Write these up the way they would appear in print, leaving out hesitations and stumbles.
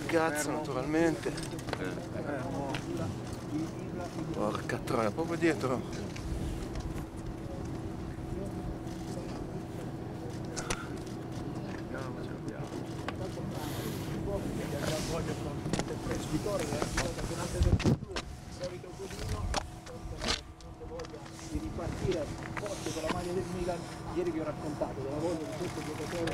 cazzo, naturalmente. Porca troia, proprio dietro. Di ripartire forte con la maglia del Milan, ieri vi ho raccontato della voglia di questo giocatore.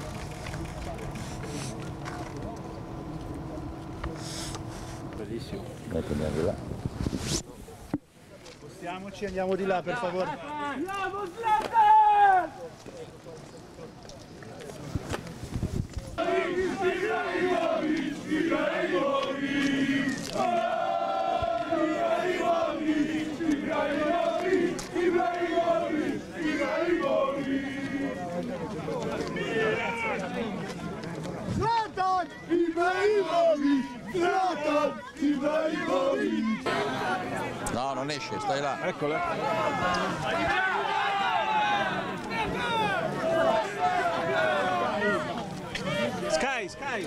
Bellissimo. Andiamo di là. Spostiamoci, andiamo di là per favore. Andiamo Zlatan! Zlatan Ibrahimovic! Zlatan Ibrahimovic! No, non esce, stai là. Eccola. Sky, Sky!